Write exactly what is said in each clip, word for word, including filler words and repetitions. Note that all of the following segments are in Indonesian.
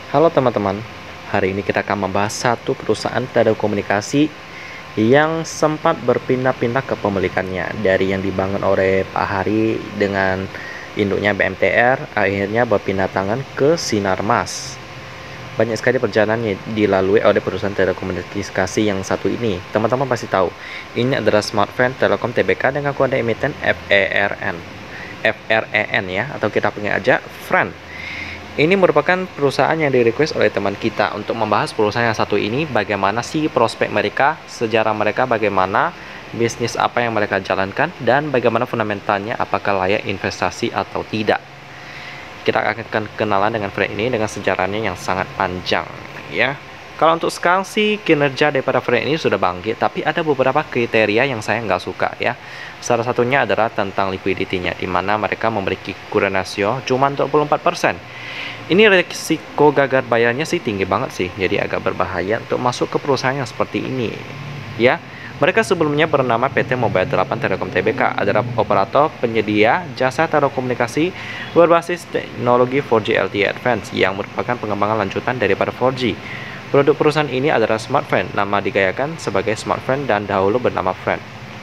Halo teman-teman, hari ini kita akan membahas satu perusahaan telekomunikasi yang sempat berpindah-pindah kepemilikannya dari yang dibangun oleh Pak Hari dengan induknya B M T R, akhirnya berpindah tangan ke Sinarmas. Banyak sekali perjalanan yang dilalui oleh perusahaan telekomunikasi yang satu ini. Teman-teman pasti tahu, ini adalah Smartfren Telekom Tbk dengan kode emiten F E R N. F R E N ya, atau kita panggil aja Fren. Ini merupakan perusahaan yang di-request oleh teman kita untuk membahas perusahaan yang satu ini, bagaimana sih prospek mereka, sejarah mereka bagaimana, bisnis apa yang mereka jalankan, dan bagaimana fundamentalnya, apakah layak investasi atau tidak. Kita akan kenalan dengan Fren ini dengan sejarahnya yang sangat panjang ya. Kalau untuk sekarang sih kinerja daripada Fren ini sudah bangkit, tapi ada beberapa kriteria yang saya nggak suka ya. Salah satunya adalah tentang liquidity-nya, di mana mereka memiliki current ratio cuma dua puluh empat persen. Ini risiko gagal bayarnya sih tinggi banget sih, jadi agak berbahaya untuk masuk ke perusahaan yang seperti ini ya. Mereka sebelumnya bernama P T Mobile delapan Telekom Tbk, adalah operator penyedia jasa telekomunikasi berbasis teknologi empat G L T E Advanced yang merupakan pengembangan lanjutan daripada empat G. Produk perusahaan ini adalah Smartfren, nama digayakan sebagai Smartfren dan dahulu bernama Fren.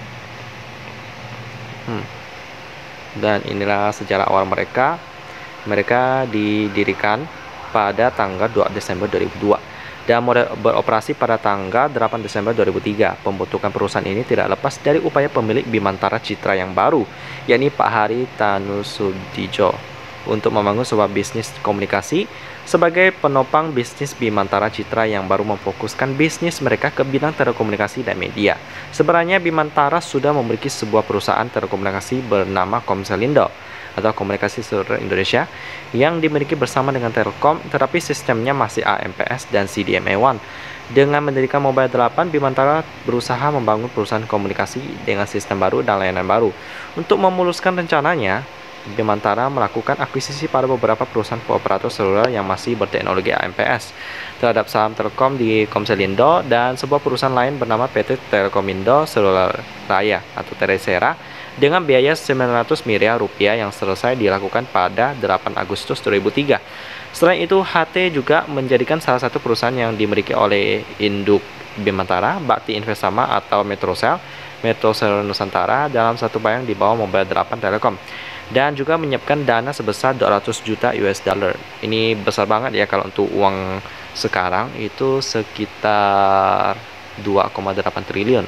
Hmm. Dan inilah sejarah awal mereka. Mereka didirikan pada tanggal dua Desember dua ribu dua dan mulai beroperasi pada tanggal delapan Desember dua ribu tiga. Pembentukan perusahaan ini tidak lepas dari upaya pemilik Bimantara Citra yang baru, yakni Pak Hari Tanusudibjo, untuk membangun sebuah bisnis komunikasi sebagai penopang bisnis Bimantara Citra yang baru memfokuskan bisnis mereka ke bidang telekomunikasi dan media. Sebenarnya Bimantara sudah memiliki sebuah perusahaan telekomunikasi bernama Komselindo atau Komunikasi Seluler Indonesia yang dimiliki bersama dengan Telkom, tetapi sistemnya masih A M P S dan C D M A satu. Dengan mendirikan Mobile delapan, Bimantara berusaha membangun perusahaan komunikasi dengan sistem baru dan layanan baru. Untuk memuluskan rencananya, Bimantara melakukan akuisisi pada beberapa perusahaan operator seluler yang masih berteknologi A M P S terhadap saham Telkom di Komselindo dan sebuah perusahaan lain bernama P T Telekomindo Seluler Raya atau Teresera dengan biaya sembilan ratus miliar rupiah yang selesai dilakukan pada delapan Agustus dua ribu tiga. Selain itu, H T juga menjadikan salah satu perusahaan yang dimiliki oleh induk Bimantara, Bakti Investama atau Metrosel, Metrosel Nusantara dalam satu bayang di bawah Mobile delapan Telekom, dan juga menyiapkan dana sebesar dua ratus juta U S dollar. Ini besar banget ya, kalau untuk uang sekarang itu sekitar dua koma delapan triliun.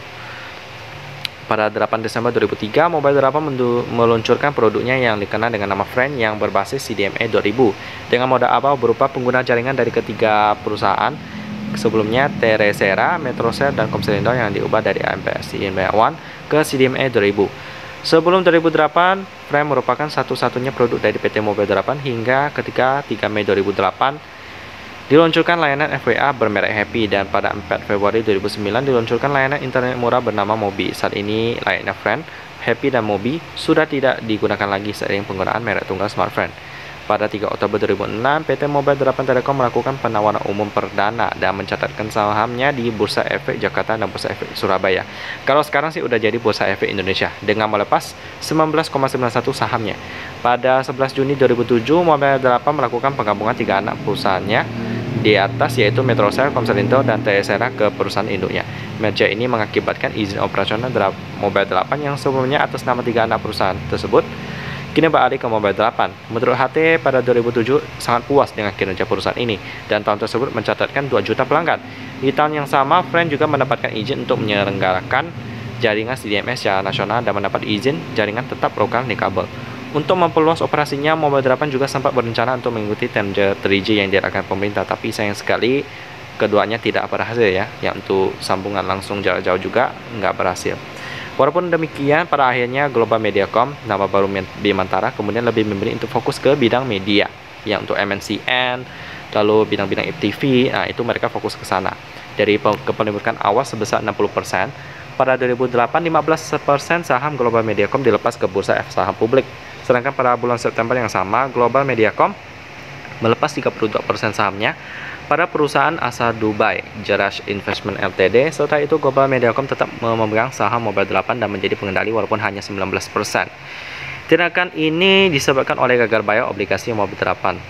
Pada delapan Desember dua ribu tiga, Mobile delapan meluncurkan produknya yang dikenal dengan nama Fren yang berbasis C D M A dua ribu dengan modal awal berupa pengguna jaringan dari ketiga perusahaan sebelumnya, Teresera, Metrosel, dan Komselindo, yang diubah dari A M P S C D M A satu ke C D M A dua ribu. Sebelum dua ribu delapan, Fren merupakan satu-satunya produk dari P T Mobile delapan hingga ketika tiga Mei dua ribu delapan diluncurkan layanan F W A bermerek Happy, dan pada empat Februari dua ribu sembilan diluncurkan layanan internet murah bernama Mobi. Saat ini layaknya Fren, Happy dan Mobi sudah tidak digunakan lagi seiring penggunaan merek tunggal Smartfren. Pada tiga Oktober dua ribu enam, P T Mobile delapan Telekom melakukan penawaran umum perdana dan mencatatkan sahamnya di Bursa Efek Jakarta dan Bursa Efek Surabaya. Kalau sekarang sih udah jadi Bursa Efek Indonesia dengan melepas sembilan belas koma sembilan satu sahamnya. Pada sebelas Juni dua ribu tujuh, Mobile delapan melakukan penggabungan tiga anak perusahaannya di atas, yaitu Metrosel, Komselindo, dan Teresera ke perusahaan induknya. Merger ini mengakibatkan izin operasional Mobile delapan yang sebelumnya atas nama tiga anak perusahaan tersebut kini beralih ke Mobile delapan. Menurut H T, pada dua ribu tujuh sangat puas dengan kinerja perusahaan ini dan tahun tersebut mencatatkan dua juta pelanggan. Di tahun yang sama, Fren juga mendapatkan izin untuk menyelenggarakan jaringan C D M A secara nasional dan mendapat izin jaringan tetap lokal di kabel. Untuk memperluas operasinya, Mobile delapan juga sempat berencana untuk mengikuti tender tiga G yang diarahkan pemerintah, tapi sayang sekali keduanya tidak berhasil ya. Yang untuk sambungan langsung jarak jauh juga nggak berhasil. Walaupun demikian, pada akhirnya Global Mediacom, nama baru Bimantara, kemudian lebih memilih untuk fokus ke bidang media, yang untuk M N C N, lalu bidang-bidang F T V, nah itu mereka fokus ke sana. Dari kepemilikan awal sebesar enam puluh persen, pada dua ribu delapan, lima belas persen saham Global Mediacom dilepas ke bursa saham publik. Sedangkan pada bulan September yang sama, Global Mediacom melepas tiga puluh dua persen sahamnya pada perusahaan asal Dubai, Jerash Investment Ltd. Setelah itu, Global Mediacom tetap memegang saham Mobile delapan dan menjadi pengendali walaupun hanya sembilan belas persen. Tindakan ini disebabkan oleh gagal bayar obligasi Mobile delapan.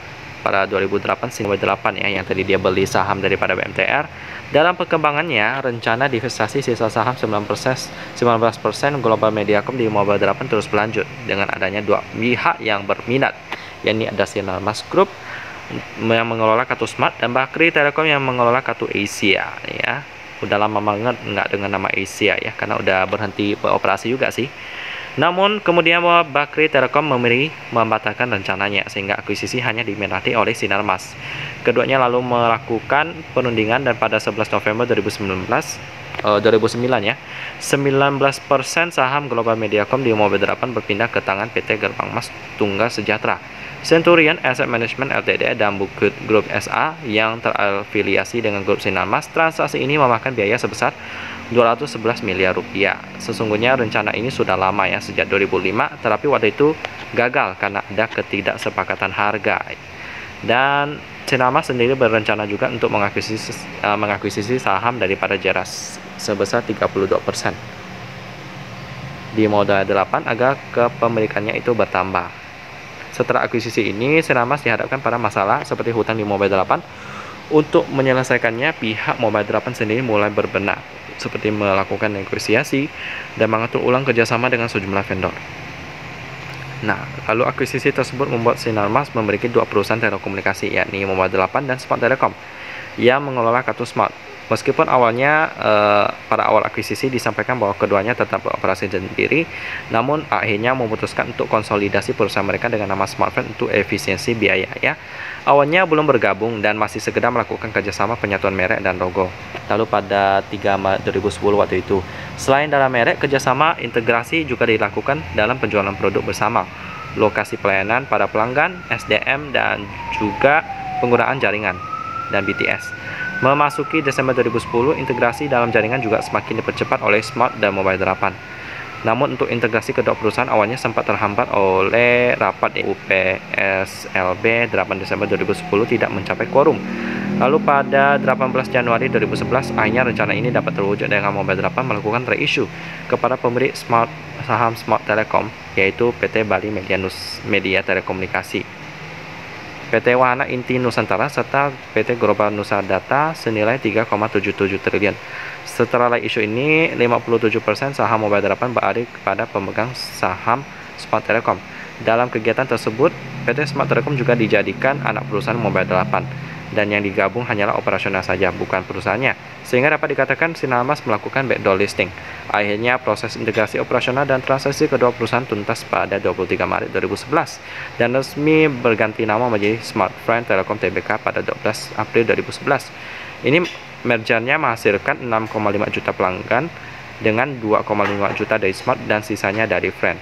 pada dua ribu delapan Sinar delapan ya, yang tadi dia beli saham daripada B M T R. Dalam perkembangannya, rencana divestasi sisa saham sembilan belas persen Global Mediacom di Mobile delapan terus berlanjut dengan adanya dua pihak yang berminat, yakni ada Sinarmas Group yang mengelola kartu Smart dan Bakri Telekom yang mengelola kartu Asia ya. Udah lama banget nggak dengan nama Asia ya, karena udah berhenti beroperasi juga sih. Namun kemudian Bakri Telekom memilih membatalkan rencananya sehingga akuisisi hanya diminati oleh Sinarmas. Keduanya lalu melakukan penundingan dan pada sebelas November dua ribu sembilan belas uh, dua ribu sembilan ya, sembilan belas persen saham Global Mediacom di Mobile delapan berpindah ke tangan P T Gerbang Mas Tunggal Sejahtera, Centurion Asset Management L T D dan Bukit Group S A yang terafiliasi dengan grup Sinarmas. Transaksi ini memakan biaya sebesar dua ratus sebelas miliar rupiah. Sesungguhnya rencana ini sudah lama ya, sejak dua ribu lima, tetapi waktu itu gagal karena ada ketidaksepakatan harga. Dan Sinarmas sendiri berencana juga untuk mengakuisisi, uh, mengakuisisi saham daripada Jeras sebesar tiga puluh dua persen di Modal delapan agar kepemilikannya itu bertambah. Setelah akuisisi ini, Sinarmas dihadapkan pada masalah seperti hutang di Mobile delapan. Untuk menyelesaikannya, pihak Mobile delapan sendiri mulai berbenah, seperti melakukan negosiasi dan mengatur ulang kerjasama dengan sejumlah vendor. Nah, lalu akuisisi tersebut membuat Sinarmas memiliki dua perusahaan telekomunikasi, yakni Mobile delapan dan Smart Telecom, yang mengelola kartu Smart. Meskipun awalnya eh, pada awal akuisisi disampaikan bahwa keduanya tetap beroperasi sendiri, namun akhirnya memutuskan untuk konsolidasi perusahaan mereka dengan nama Smartfren untuk efisiensi biaya ya. Awalnya belum bergabung dan masih sekedar melakukan kerjasama penyatuan merek dan logo. Lalu pada tiga Maret dua ribu sepuluh waktu itu, selain dalam merek, kerjasama integrasi juga dilakukan dalam penjualan produk bersama, lokasi pelayanan pada pelanggan, S D M, dan juga penggunaan jaringan dan B T S. Memasuki Desember dua ribu sepuluh, integrasi dalam jaringan juga semakin dipercepat oleh Smart dan Mobile delapan. Namun untuk integrasi kedua perusahaan awalnya sempat terhambat oleh rapat U P S L B delapan Desember dua ribu sepuluh tidak mencapai quorum. Lalu pada delapan belas Januari dua ribu sebelas, akhirnya rencana ini dapat terwujud dengan Mobile delapan melakukan reissue kepada pemilik Smart saham Smart Telecom, yaitu P T Bali Media, Nus, Media Telekomunikasi, P T Wahana Inti Nusantara, serta P T Global Nusa Data senilai tiga koma tujuh tujuh triliun. Setelah isu ini, lima puluh tujuh persen saham Mobile delapan beralih kepada pemegang saham Smart Telecom. Dalam kegiatan tersebut, P T Smart Telecom juga dijadikan anak perusahaan Mobile delapan, dan yang digabung hanyalah operasional saja, bukan perusahaannya, sehingga dapat dikatakan Sinarmas melakukan backdoor listing. Akhirnya proses integrasi operasional dan transaksi kedua perusahaan tuntas pada dua puluh tiga Maret dua ribu sebelas dan resmi berganti nama menjadi Smartfren Telekom T B K pada dua belas April dua ribu sebelas. Ini mergernya menghasilkan enam koma lima juta pelanggan dengan dua koma lima juta dari Smart dan sisanya dari Friend.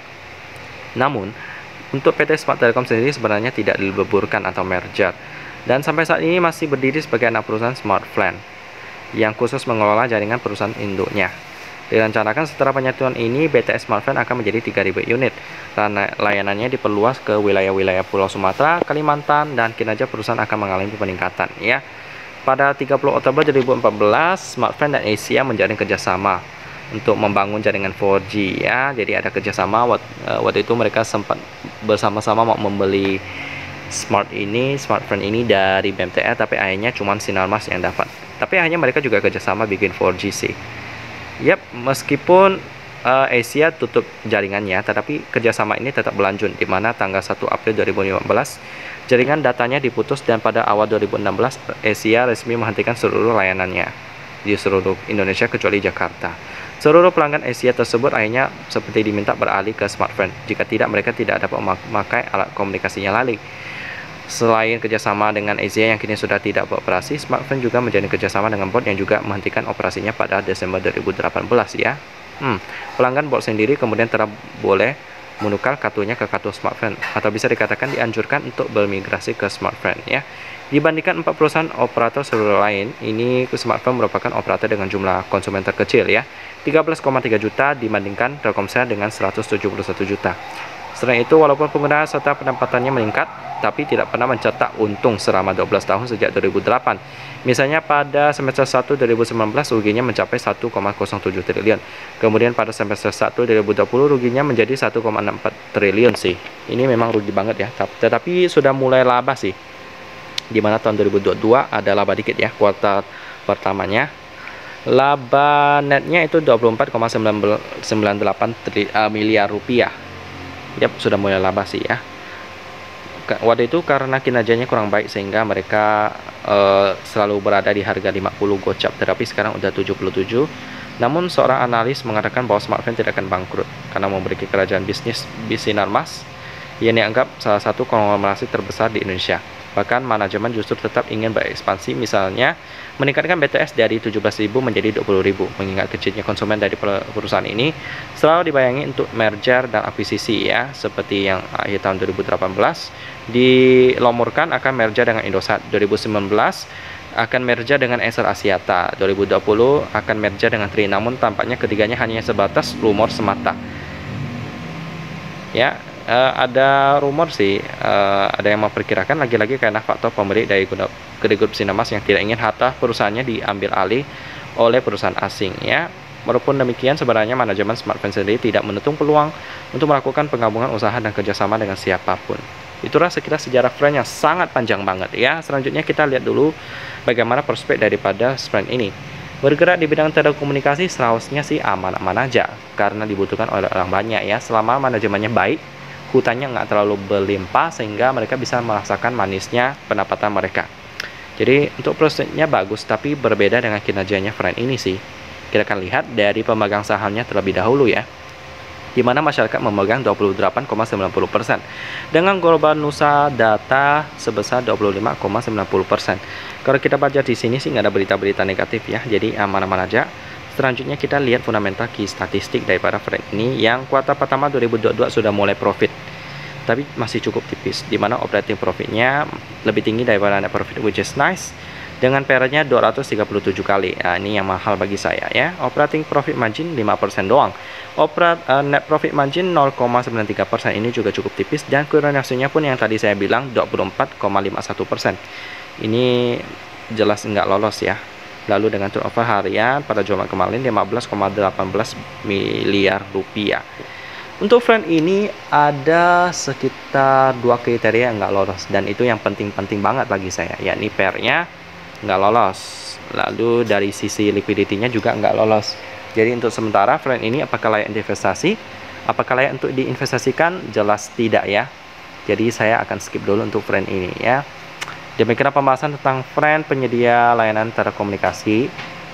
Namun, untuk P T Smart Telecom sendiri sebenarnya tidak dileburkan atau merger, dan sampai saat ini masih berdiri sebagai anak perusahaan Smartfren yang khusus mengelola jaringan perusahaan induknya. Direncanakan setelah penyatuan ini, B T S Smartfren akan menjadi tiga ribu unit, karena layanannya diperluas ke wilayah-wilayah Pulau Sumatera, Kalimantan, dan kinerja perusahaan akan mengalami peningkatan ya. Pada tiga puluh Oktober dua ribu empat belas, Smartfren dan Asia menjalin kerjasama untuk membangun jaringan empat G ya. Jadi ada kerjasama, waktu itu mereka sempat bersama-sama mau membeli Smart ini, Smartfren ini dari B M T R, tapi akhirnya cuma Sinarmas yang dapat. Tapi akhirnya mereka juga kerjasama bikin empat G sih. Yap, meskipun uh, Asia tutup jaringannya, tetapi kerjasama ini tetap berlanjut, di mana tanggal satu April dua ribu lima belas jaringan datanya diputus, dan pada awal dua ribu enam belas Asia resmi menghentikan seluruh layanannya di seluruh Indonesia kecuali Jakarta. Seluruh pelanggan Asia tersebut akhirnya seperti diminta beralih ke Smartfren. Jika tidak, mereka tidak dapat memakai alat komunikasinya lain. Selain kerjasama dengan Asia yang kini sudah tidak beroperasi, Smartfren juga menjalin kerjasama dengan Bolt yang juga menghentikan operasinya pada Desember dua ribu delapan belas ya. Hmm, pelanggan Bolt sendiri kemudian telah boleh menukar kartunya ke kartu Smartfren, atau bisa dikatakan dianjurkan untuk bermigrasi ke Smartfren ya. Dibandingkan empat perusahaan operator seluruh lain, ini Smartfren merupakan operator dengan jumlah konsumen terkecil ya, tiga belas koma tiga juta dibandingkan Telkomsel dengan seratus tujuh puluh satu juta. Selain itu, walaupun penggunaan serta pendapatannya meningkat, tapi tidak pernah mencetak untung selama dua belas tahun sejak dua ribu delapan. Misalnya pada semester satu dua ribu sembilan belas ruginya mencapai satu koma nol tujuh triliun. Kemudian pada semester satu dua ribu dua puluh ruginya menjadi satu koma enam empat triliun sih. Ini memang rugi banget ya, tetapi sudah mulai laba sih. di mana tahun dua ribu dua puluh dua ada laba dikit ya kuartal pertamanya. Laba netnya itu dua puluh empat koma sembilan delapan miliar rupiah. Yap, sudah mulai laba sih ya. Waktu itu karena kinerjanya kurang baik sehingga mereka uh, selalu berada di harga lima puluh gocap, tetapi sekarang udah tujuh puluh tujuh. Namun seorang analis mengatakan bahwa smartphone tidak akan bangkrut karena memiliki kerajaan bisnis Sinar Mas yang dianggap salah satu konglomerasi terbesar di Indonesia. Bahkan manajemen justru tetap ingin berekspansi, misalnya meningkatkan B T S dari tujuh belas ribu menjadi dua puluh ribu. Mengingat kecilnya konsumen dari perusahaan ini selalu dibayangi untuk merger dan akuisisi ya, seperti yang akhir tahun dua ribu delapan belas dilomorkan akan merger dengan Indosat, dua ribu sembilan belas akan merger dengan Acer Axiata, dua ribu dua puluh akan merger dengan Tri. Namun tampaknya ketiganya hanya sebatas rumor semata. Ya, uh, ada rumor sih, uh, ada yang memperkirakan lagi-lagi karena faktor pembeli dari grup Sinar Mas yang tidak ingin harta perusahaannya diambil alih oleh perusahaan asing ya. Walaupun demikian, sebenarnya manajemen smartphone sendiri tidak menutup peluang untuk melakukan penggabungan usaha dan kerjasama dengan siapapun. Itulah sekilas sejarah Friend yang sangat panjang banget ya. Selanjutnya kita lihat dulu bagaimana prospek daripada Friend ini. Bergerak di bidang telekomunikasi seharusnya sih aman-aman aja karena dibutuhkan oleh orang banyak ya, selama manajemennya baik, hutannya nggak terlalu berlimpah sehingga mereka bisa merasakan manisnya pendapatan mereka. Jadi untuk prospeknya bagus, tapi berbeda dengan kinerjanya Friend ini sih. Kita akan lihat dari pemegang sahamnya terlebih dahulu ya, di mana masyarakat memegang dua puluh delapan koma sembilan puluh persen dengan Global Nusa Data sebesar dua puluh lima koma sembilan puluh persen. Kalau kita baca di sini sih nggak ada berita-berita negatif ya, jadi aman-aman aja. Selanjutnya kita lihat fundamental key statistik daripada Friend ini yang kuartal pertama dua ribu dua puluh dua sudah mulai profit, tapi masih cukup tipis, di mana operating profitnya lebih tinggi daripada net profit, which is nice, dengan P R-nya dua ratus tiga puluh tujuh kali. Nah, ini yang mahal bagi saya ya. Operating profit margin lima persen doang. Operat uh, net profit margin nol koma sembilan tiga persen, ini juga cukup tipis, dan current ratio-nya pun yang tadi saya bilang dua puluh empat koma lima satu persen. Ini jelas nggak lolos ya. Lalu dengan turnover harian pada Jumat kemarin lima belas koma delapan belas miliar rupiah. Untuk Friend ini ada sekitar dua kriteria yang nggak lolos, dan itu yang penting-penting banget bagi saya, yakni P R-nya nggak lolos, lalu dari sisi liquidity-nya juga nggak lolos. Jadi untuk sementara Friend ini apakah layak investasi? Apakah layak untuk diinvestasikan? Jelas tidak ya. Jadi saya akan skip dulu untuk Friend ini ya. Demikian pembahasan tentang Friend, penyedia layanan telekomunikasi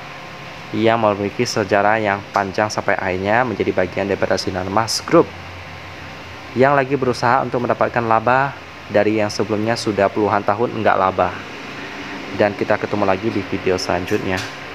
yang memiliki sejarah yang panjang sampai akhirnya menjadi bagian daripada Sinar Mas Group yang lagi berusaha untuk mendapatkan laba dari yang sebelumnya sudah puluhan tahun enggak laba. Dan kita ketemu lagi di video selanjutnya.